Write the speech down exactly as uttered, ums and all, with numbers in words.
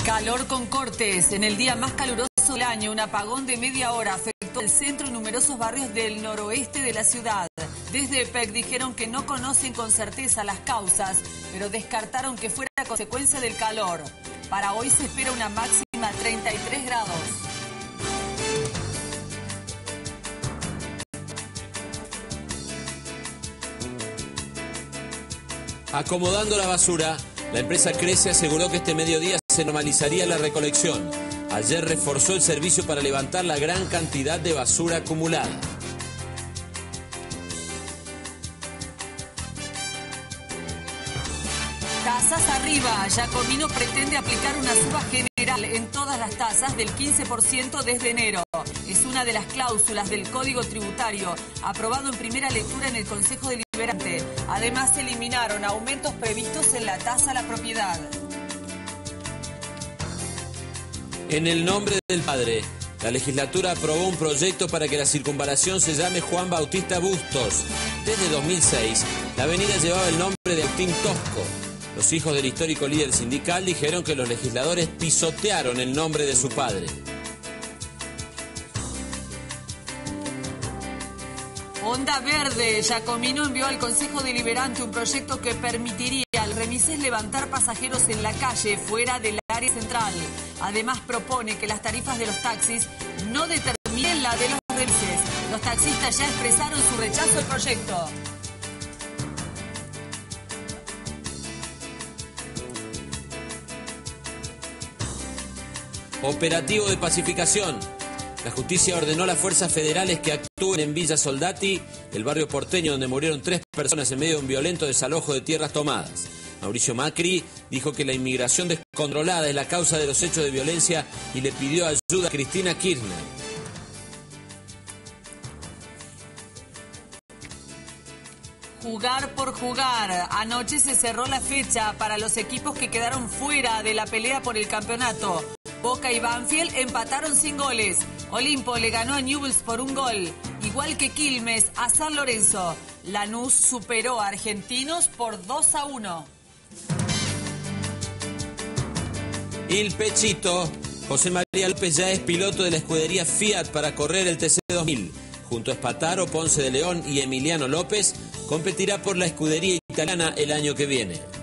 Calor con cortes. En el día más caluroso del año, un apagón de media hora afectó el centro y numerosos barrios del noroeste de la ciudad. Desde E P E C dijeron que no conocen con certeza las causas, pero descartaron que fuera consecuencia del calor. Para hoy se espera una máxima de treinta y tres grados. Acomodando la basura, la empresa Crece aseguró que este mediodía se normalizaría la recolección. Ayer reforzó el servicio para levantar la gran cantidad de basura acumulada. Tasas arriba. Giacomino pretende aplicar una suba general en todas las tasas del quince por ciento desde enero. Es una de las cláusulas del Código Tributario, aprobado en primera lectura en el Consejo Deliberante. Además, se eliminaron aumentos previstos en la tasa a la propiedad. En el nombre del Padre, la legislatura aprobó un proyecto para que la circunvalación se llame Juan Bautista Bustos. Desde dos mil seis, la avenida llevaba el nombre de Agustín Tosco. Los hijos del histórico líder sindical dijeron que los legisladores pisotearon el nombre de su padre. Onda Verde. Giacomino envió al Consejo Deliberante un proyecto que permitiría al remises levantar pasajeros en la calle, fuera del área central. Además, propone que las tarifas de los taxis no determinen la de los remises. Los taxistas ya expresaron su rechazo al proyecto. Operativo de pacificación. La justicia ordenó a las fuerzas federales que actúen en Villa Soldati, el barrio porteño donde murieron tres personas en medio de un violento desalojo de tierras tomadas. Mauricio Macri dijo que la inmigración descontrolada es la causa de los hechos de violencia y le pidió ayuda a Cristina Kirchner. Jugar por jugar. Anoche se cerró la fecha para los equipos que quedaron fuera de la pelea por el campeonato. Boca y Banfield empataron sin goles. Olimpo le ganó a Newell's por un gol, igual que Quilmes a San Lorenzo. Lanús superó a Argentinos por dos a uno. Il Pechito. José María López ya es piloto de la escudería Fiat para correr el T C dos mil. Junto a Spataro, Ponce de León y Emiliano López, competirá por la escudería italiana el año que viene.